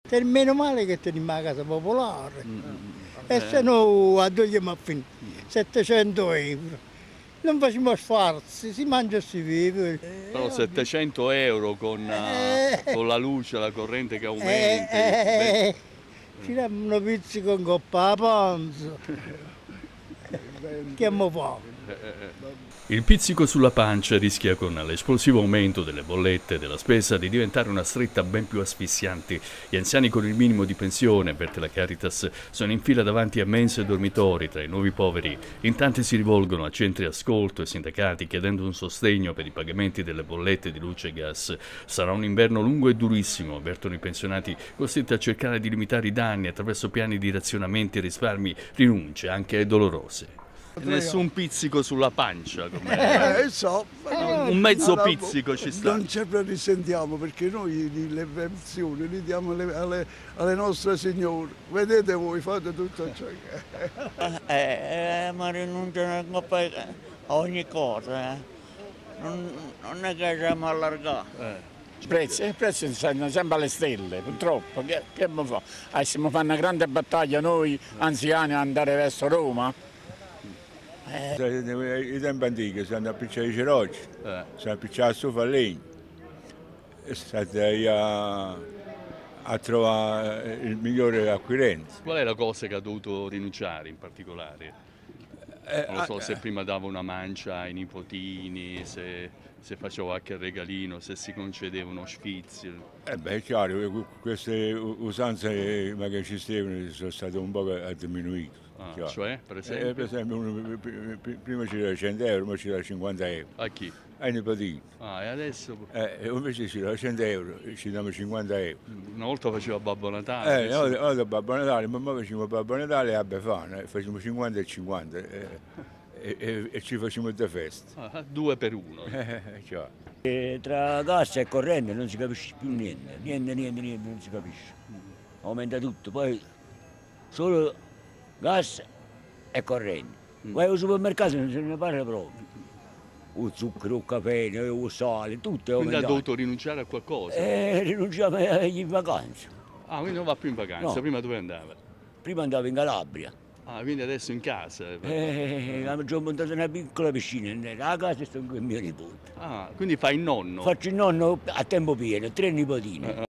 Meno male che teniamo la casa popolare. E se no a togliamo a finire 700 euro. Non facciamo sforzi, si mangia e si vive. Però 700 euro con la luce, la corrente che aumenta. Ci diamo una pizza con coppa a panza. Che mo fa? Il pizzico sulla pancia rischia con l'esplosivo aumento delle bollette e della spesa di diventare una stretta ben più asfissiante. Gli anziani con il minimo di pensione, avverte la Caritas, sono in fila davanti a mense e dormitori tra i nuovi poveri. In tanti si rivolgono a centri ascolto e sindacati chiedendo un sostegno per i pagamenti delle bollette di luce e gas. Sarà un inverno lungo e durissimo, avvertono i pensionati, costretti a cercare di limitare i danni attraverso piani di razionamenti e risparmi, rinunce anche dolorose. Nessun pizzico sulla pancia, un mezzo pizzico ci sta. Non ce ne risentiamo perché noi le pensioni li diamo alle nostre signore. Vedete voi, fate tutto ciò che... Ma rinunciano a ogni cosa, non è che siamo allargati. I prezzi stanno sempre alle stelle, purtroppo. Che mi fa? Stiamo facendo una grande battaglia noi anziani ad andare verso Roma. I tempi antichi si andava a picciare i ceroci, si andava a picciare la stufa a legno, state a trovare il migliore acquirente. Qual è la cosa che ha dovuto rinunciare in particolare? Non so se prima dava una mancia ai nipotini, se faceva qualche regalino, se si concedeva uno sfizio. È chiaro, queste usanze che ci stavano sono state un po' diminuite. Cioè, per esempio? Per esempio, prima c'era 100 euro, ora c'era 50 euro. A chi? Ai nipotini. E adesso? Invece c'era 100 euro, ci diamo 50 euro. Una volta faceva Babbo Natale. Ora Babbo Natale, ma ora facciamo Babbo Natale a Befana, facciamo 50 e 50 e ci facciamo due feste. 2 per 1. Tra gas e corrente non si capisce più niente, niente, non si capisce. Aumenta tutto, poi solo gas e corrente. Vai al supermercato non se ne parla proprio. Il zucchero, il caffè, il sale, tutto è aumentato. Quindi ha dovuto rinunciare a qualcosa? Rinunciava in vacanza. Quindi non va più in vacanza, no. Prima dove andava? Prima andavo in Calabria. Quindi adesso in casa? Abbiamo montato una piccola piscina, nella casa sto con mio nipote. Quindi fai il nonno? Faccio il nonno a tempo pieno, 3 nipotini.